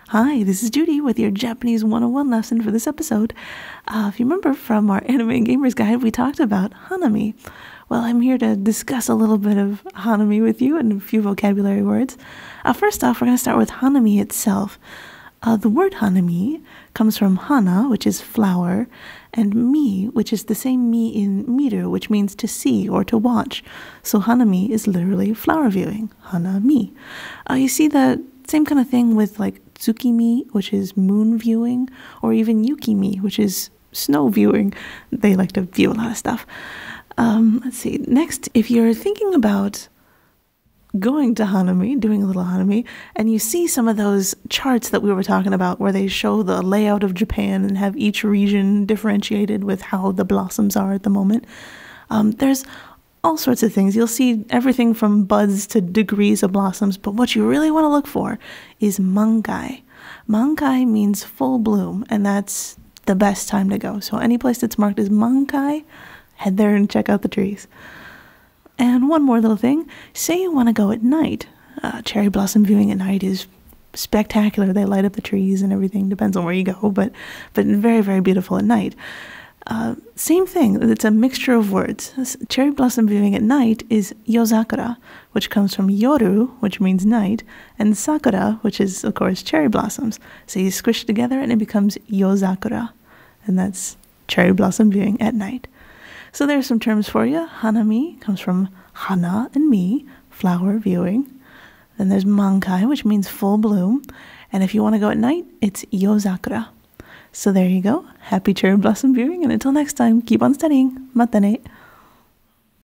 Hi, this is Judy with your Japanese 101 lesson for this episode. If you remember from our Anime and Gamers Guide, we talked about Hanami. Well, I'm here to discuss a little bit of Hanami with you and a few vocabulary words. First off, we're going to start with Hanami itself. The word Hanami comes from Hana, which is flower, and Mi, which is the same Mi in meter, which means to see or to watch. So Hanami is literally flower viewing, Hanami. You see the same kind of thing with like Tsukimi, which is moon viewing, or even Yukimi, which is snow viewing. They like to view a lot of stuff. Let's see. Next, if you're thinking about going to Hanami, doing a little Hanami, and you see some of those charts that we were talking about where they show the layout of Japan and have each region differentiated with how the blossoms are at the moment, there's all sorts of things. You'll see everything from buds to degrees of blossoms, but what you really want to look for is mangai. Mangai means full bloom, and that's the best time to go. So any place that's marked as mangai, head there and check out the trees. And one more little thing, say you want to go at night. Cherry blossom viewing at night is spectacular. They light up the trees and everything, depends on where you go, but very, very beautiful at night. Same thing, it's a mixture of words. Cherry blossom viewing at night is yozakura, which comes from yoru, which means night, and sakura, which is, of course, cherry blossoms. So you squish together and it becomes yozakura, and that's cherry blossom viewing at night. So there's some terms for you. Hanami comes from hana and mi, flower viewing. Then there's mankai, which means full bloom. And if you want to go at night, it's yozakura. So there you go. Happy cherry blossom viewing, and until next time, keep on studying. Mata ne.